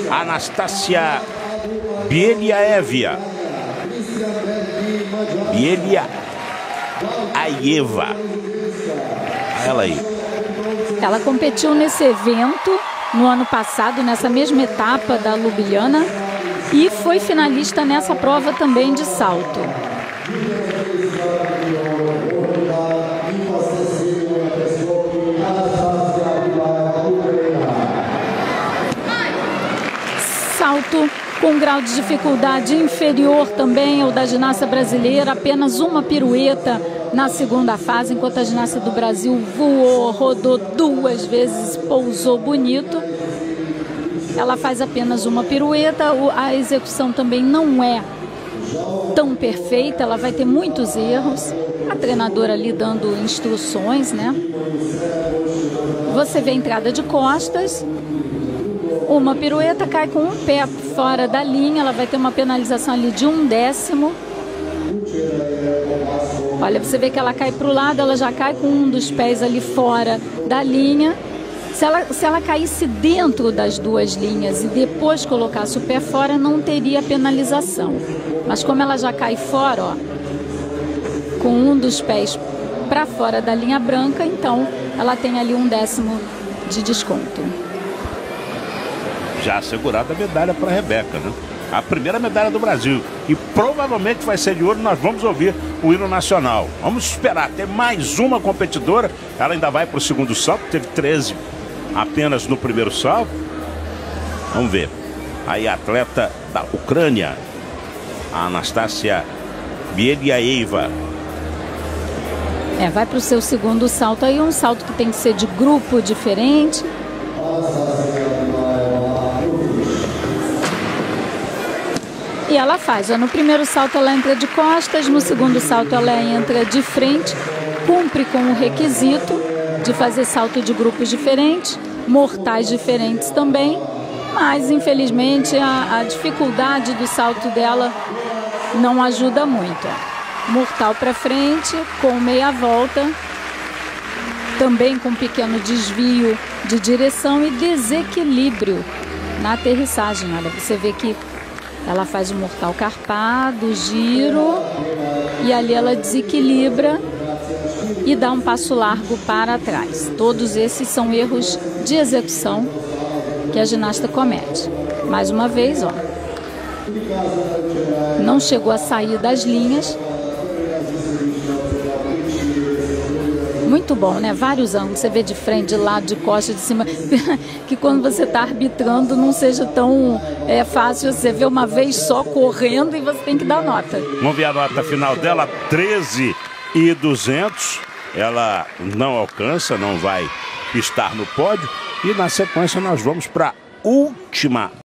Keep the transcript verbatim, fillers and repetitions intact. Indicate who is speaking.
Speaker 1: Anastasia Bieliaeva. Bieliaeva. Ela aí.
Speaker 2: Ela competiu nesse evento no ano passado, nessa mesma etapa da Ljubljana, e foi finalista nessa prova também de salto. Salto com grau de dificuldade inferior também ao da ginasta brasileira, apenas uma pirueta na segunda fase, enquanto a ginasta do Brasil voou, rodou duas vezes, pousou bonito. Ela faz apenas uma pirueta, a execução também não é tão perfeita, ela vai ter muitos erros. A treinadora ali dando instruções, né? Você vê a entrada de costas. Uma pirueta cai com um pé fora da linha, ela vai ter uma penalização ali de um décimo. Olha, você vê que ela cai para o lado, ela já cai com um dos pés ali fora da linha. Se ela, se ela caísse dentro das duas linhas e depois colocasse o pé fora, não teria penalização. Mas como ela já cai fora, ó, com um dos pés para fora da linha branca, então ela tem ali um décimo de desconto.
Speaker 1: Já assegurada a medalha para a Rebeca, né? A primeira medalha do Brasil. E provavelmente vai ser de ouro, nós vamos ouvir o hino nacional. Vamos esperar, tem mais uma competidora. Ela ainda vai para o segundo salto, teve treze apenas no primeiro salto. Vamos ver. Aí a atleta da Ucrânia, a Anastasia Bieliaeva.
Speaker 2: É, vai para o seu segundo salto aí, um salto que tem que ser de grupo diferente. E ela faz, ó, no primeiro salto ela entra de costas, no segundo salto ela entra de frente, cumpre com o requisito de fazer salto de grupos diferentes, mortais diferentes também, mas infelizmente a, a dificuldade do salto dela não ajuda muito. Ó. Mortal para frente, com meia volta, também com pequeno desvio de direção e desequilíbrio na aterrissagem. Olha, você vê que ela faz o mortal carpado, giro, e ali ela desequilibra e dá um passo largo para trás. Todos esses são erros de execução que a ginasta comete. Mais uma vez, ó, não chegou a sair das linhas. Muito bom, né? Vários ângulos, você vê de frente, de lado, de costa, de cima, que quando você está arbitrando não seja tão é, fácil, você vê uma vez só correndo e você tem que dar nota.
Speaker 1: Vamos ver a nota final dela, treze e duzentos. Ela não alcança, não vai estar no pódio. E na sequência nós vamos para a última